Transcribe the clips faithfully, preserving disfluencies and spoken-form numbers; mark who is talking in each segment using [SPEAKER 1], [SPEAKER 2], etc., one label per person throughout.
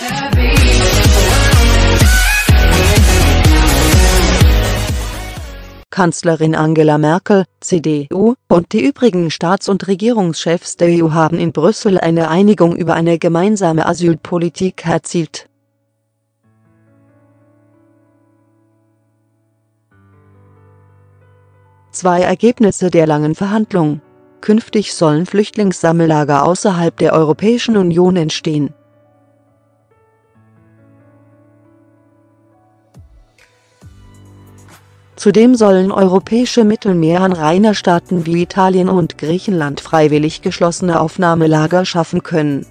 [SPEAKER 1] Kanzlerin Angela Merkel, C D U, und die übrigen Staats- und Regierungschefs der E U haben in Brüssel eine Einigung über eine gemeinsame Asylpolitik erzielt. Zwei Ergebnisse der langen Verhandlungen: Künftig sollen Flüchtlingssammellager außerhalb der Europäischen Union entstehen. Zudem sollen europäische Mittelmeeranrainerstaaten wie Italien und Griechenland freiwillig geschlossene Aufnahmelager schaffen können.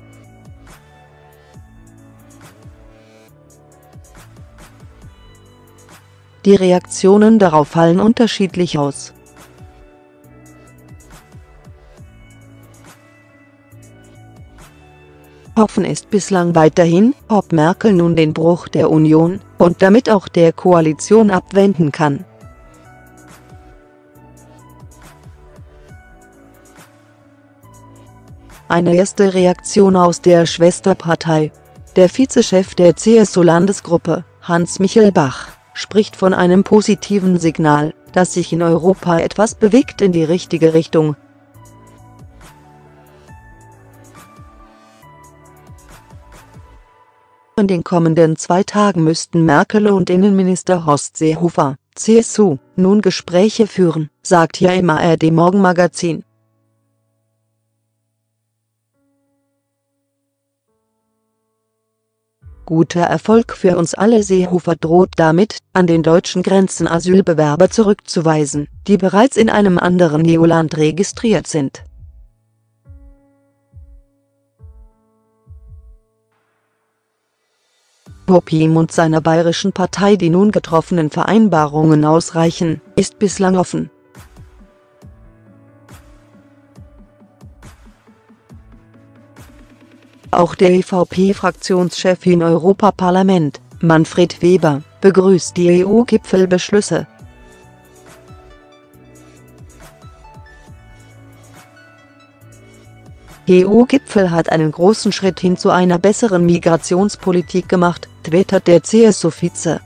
[SPEAKER 1] Die Reaktionen darauf fallen unterschiedlich aus. Offen ist bislang weiterhin, ob Merkel nun den Bruch der Union und damit auch der Koalition abwenden kann. Eine erste Reaktion aus der Schwesterpartei. Der Vizechef der C S U-Landesgruppe, Hans-Michel Bach, spricht von einem positiven Signal, dass sich in Europa etwas bewegt in die richtige Richtung. In den kommenden zwei Tagen müssten Merkel und Innenminister Horst Seehofer, C S U, nun Gespräche führen, sagt hier im A R D-Morgenmagazin. Guter Erfolg für uns alle. Seehofer droht damit, an den deutschen Grenzen Asylbewerber zurückzuweisen, die bereits in einem anderen E U-Land registriert sind. Ob ihm und seiner bayerischen Partei die nun getroffenen Vereinbarungen ausreichen, ist bislang offen. Auch der E V P-Fraktionschef im Europaparlament, Manfred Weber, begrüßt die E U-Gipfelbeschlüsse. Der E U-Gipfel hat einen großen Schritt hin zu einer besseren Migrationspolitik gemacht, twittert der C S U-Vize.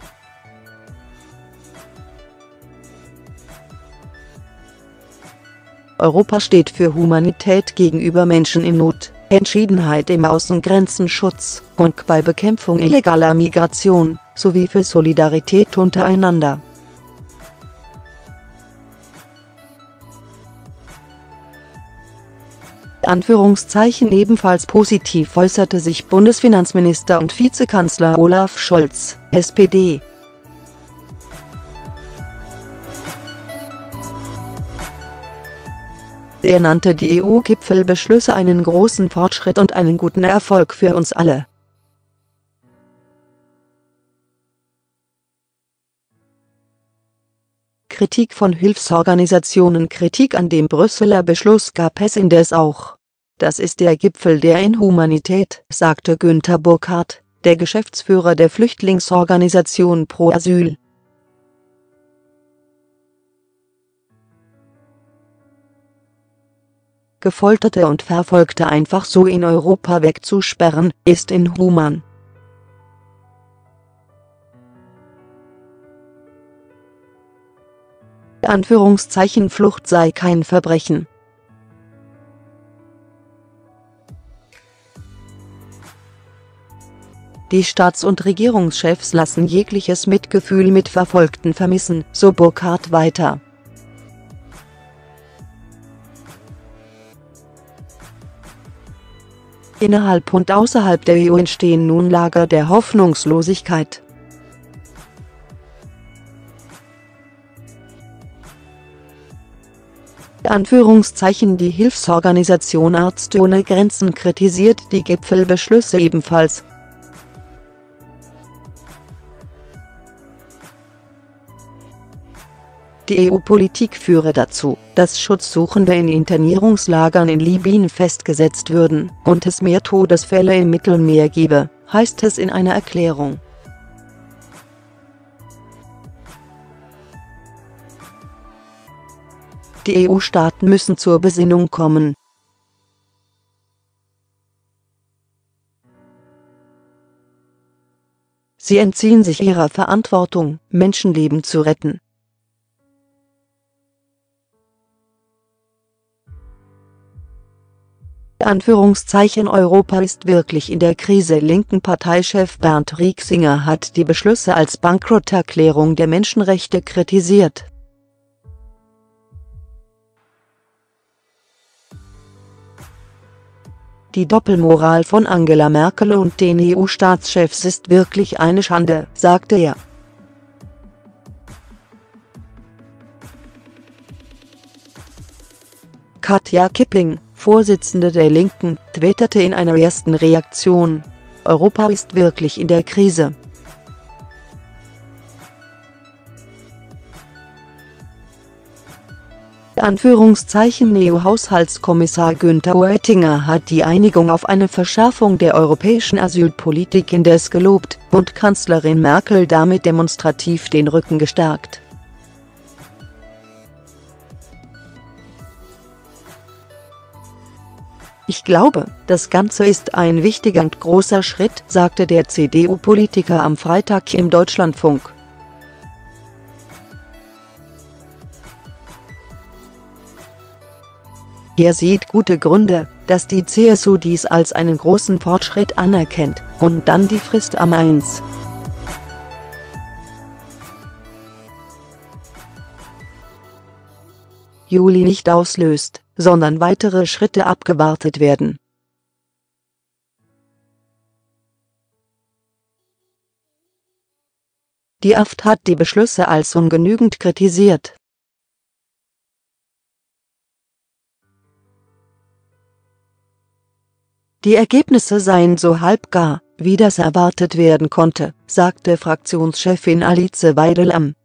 [SPEAKER 1] Europa steht für Humanität gegenüber Menschen in Not, Entschiedenheit im Außengrenzenschutz und bei Bekämpfung illegaler Migration, sowie für Solidarität untereinander. Anführungszeichen ebenfalls positiv äußerte sich Bundesfinanzminister und Vizekanzler Olaf Scholz, S P D. Er nannte die E U-Gipfelbeschlüsse einen großen Fortschritt und einen guten Erfolg für uns alle. Kritik von Hilfsorganisationen. Kritik an dem Brüsseler Beschluss gab es indes auch. Das ist der Gipfel der Inhumanität, sagte Günther Burkhardt, der Geschäftsführer der Flüchtlingsorganisation Pro Asyl. Gefolterte und Verfolgte einfach so in Europa wegzusperren, ist inhuman. Anführungszeichen Flucht sei kein Verbrechen. Die Staats- und Regierungschefs lassen jegliches Mitgefühl mit Verfolgten vermissen, so Burkhardt weiter. Innerhalb und außerhalb der E U entstehen nun Lager der Hoffnungslosigkeit. Anführungszeichen Die Hilfsorganisation Ärzte ohne Grenzen kritisiert die Gipfelbeschlüsse ebenfalls. Die E U-Politik führe dazu, dass Schutzsuchende in Internierungslagern in Libyen festgesetzt würden und es mehr Todesfälle im Mittelmeer gebe, heißt es in einer Erklärung. Die E U-Staaten müssen zur Besinnung kommen. Sie entziehen sich ihrer Verantwortung, Menschenleben zu retten. Anführungszeichen Europa ist wirklich in der Krise. Linken Parteichef Bernd Rieksinger hat die Beschlüsse als Bankrotterklärung der Menschenrechte kritisiert. Die Doppelmoral von Angela Merkel und den E U-Staatschefs ist wirklich eine Schande, sagte er. Katja Kipping, Vorsitzende der Linken, twitterte in einer ersten Reaktion: Europa ist wirklich in der Krise. Anführungszeichen E U-Haushaltskommissar Günther Oettinger hat die Einigung auf eine Verschärfung der europäischen Asylpolitik indes gelobt und Kanzlerin Merkel damit demonstrativ den Rücken gestärkt. Ich glaube, das Ganze ist ein wichtiger und großer Schritt, sagte der C D U-Politiker am Freitag im Deutschlandfunk. Er sieht gute Gründe, dass die C S U dies als einen großen Fortschritt anerkennt und dann die Frist am ersten Juli nicht auslöst, sondern weitere Schritte abgewartet werden. Die A f D hat die Beschlüsse als ungenügend kritisiert. Die Ergebnisse seien so halbgar, wie das erwartet werden konnte, sagte Fraktionschefin Alice Weidel.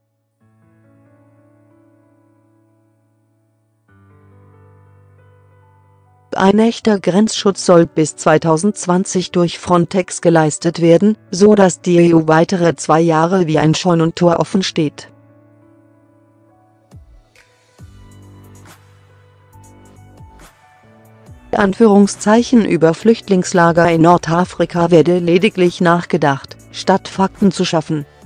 [SPEAKER 1] Ein echter Grenzschutz soll bis zweitausendzwanzig durch Frontex geleistet werden, so dass die E U weitere zwei Jahre wie ein Scheunentor offen steht. Anführungszeichen über Flüchtlingslager in Nordafrika werde lediglich nachgedacht, statt Fakten zu schaffen.